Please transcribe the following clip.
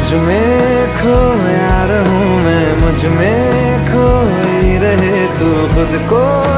तुझ में खोया रहूं मैं, मुझ में खोई रहे तू खुद को